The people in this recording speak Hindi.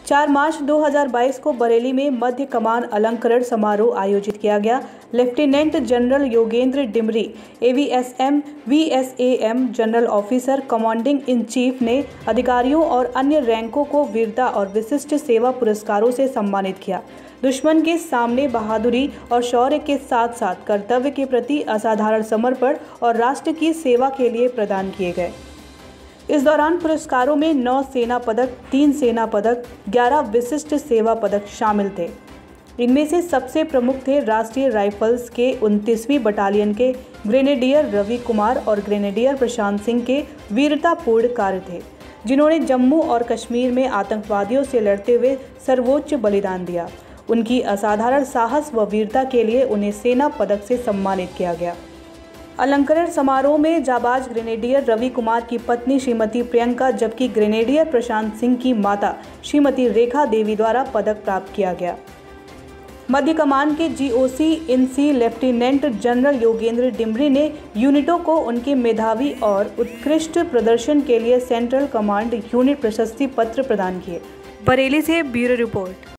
4 मार्च 2022 को बरेली में मध्य कमान अलंकरण समारोह आयोजित किया गया। Lieutenant general Yogendra Dimri, AVSM, VSAM general officer commanding in chief ने अधिकारियों और अन्य रैंकों को वीरता और विशिष्ट सेवा पुरस्कारों से सम्मानित किया। दुश्मन के सामने बहादुरी और शौर्य के साथ साथ कर्तव्य के प्रति असाधारण समर्पण और राष्ट्र की सेवा के लिए प्रदान किए गए। इस दौरान पुरस्कारों में 9 सेना पदक, 3 सेना पदक, 11 विशिष्ट सेवा पदक शामिल थे। इनमें से सबसे प्रमुख थे राष्ट्रीय राइफल्स के 29वीं बटालियन के ग्रेनेडियर रवि कुमार और ग्रेनेडियर प्रशांत सिंह के वीरतापूर्ण कार्य थे, जिन्होंने जम्मू और कश्मीर में आतंकवादियों से लड़ते हुए सर्वोच्च बलिदान दिया। उनकी असाधारण साहस व वीरता के लिए उन्हें सेना पदक से सम्मानित किया गया। अलंकरण समारोह में जाबाज ग्रेनेडियर रवि कुमार की पत्नी श्रीमती प्रियंका जबकि ग्रेनेडियर प्रशांत सिंह की माता श्रीमती रेखा देवी द्वारा पदक प्राप्त किया गया। मध्य कमान के GOC in C lieutenant general Yogendra Dimri ने यूनिटों को उनके मेधावी और उत्कृष्ट प्रदर्शन के लिए सेंट्रल कमांड यूनिट प्रशस्ति पत्र प्रदान किए। बरेली से ब्यूरो रिपोर्ट।